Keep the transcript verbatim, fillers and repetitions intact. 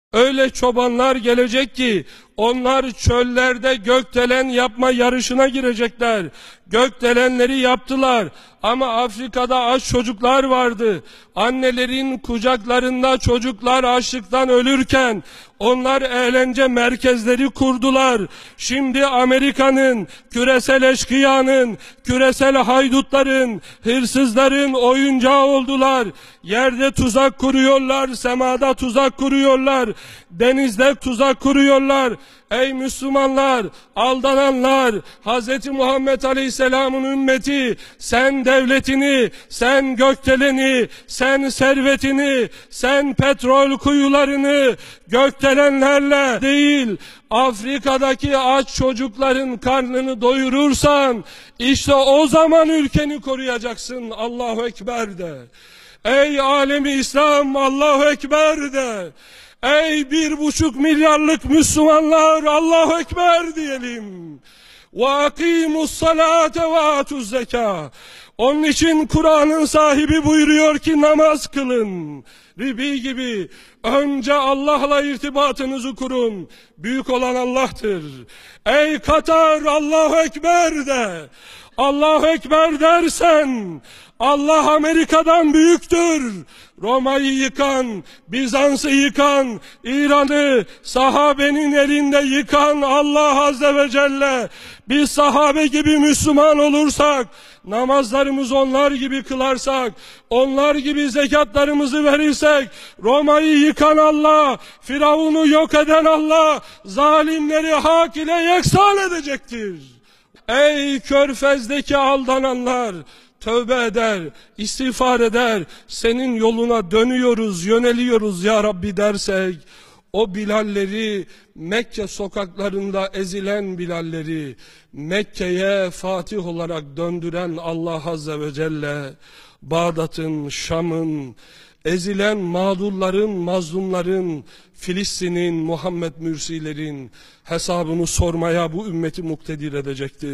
Öyle çobanlar gelecek ki onlar çöllerde gökdelen yapma yarışına girecekler. Gökdelenleri yaptılar ama Afrika'da aç çocuklar vardı. Annelerin kucaklarında çocuklar açlıktan ölürken onlar eğlence merkezleri kurdular. Şimdi Amerika'nın, küresel eşkıyanın, küresel haydutların, hırsızların oyuncağı oldular. Yerde tuzak kuruyorlar, semada tuzak kuruyorlar, denizde tuzak kuruyorlar. Ey Müslümanlar, aldananlar, Hz. Muhammed Aleyhisselam'ın ümmeti, sen devletini, sen gökdeleni, sen servetini, sen petrol kuyularını gökdelenlerle değil, Afrika'daki aç çocukların karnını doyurursan, işte o zaman ülkeni koruyacaksın. Allahu Ekber de. Ey alemi İslam, Allahu Ekber de. Ey bir buçuk milyarlık Müslümanlar, Allahu Ekber diyelim. Ve akimus salate ve atuz zeka. Onun için Kur'an'ın sahibi buyuruyor ki namaz kılın. Ribi gibi önce Allah'la irtibatınızı kurun. Büyük olan Allah'tır. Ey Katar, Allahu Ekber de. Allahu Ekber dersen Allah Amerika'dan büyüktür. Roma'yı yıkan, Bizans'ı yıkan, İran'ı sahabenin elinde yıkan Allah Azze ve Celle. Biz sahabe gibi Müslüman olursak, namazlarımızı onlar gibi kılarsak, onlar gibi zekatlarımızı verirsek, Roma'yı yıkan Allah, Firavun'u yok eden Allah, zalimleri hak ile yeksan edecektir. Ey Körfez'deki aldananlar! Tövbe eder, istiğfar eder, senin yoluna dönüyoruz, yöneliyoruz ya Rabbi dersek, o Bilalleri, Mekke sokaklarında ezilen Bilalleri, Mekke'ye Fatih olarak döndüren Allah Azze ve Celle, Bağdat'ın, Şam'ın, ezilen mağdurların, mazlumların, Filistin'in, Muhammed Mürsilerin hesabını sormaya bu ümmeti muktedir edecektir.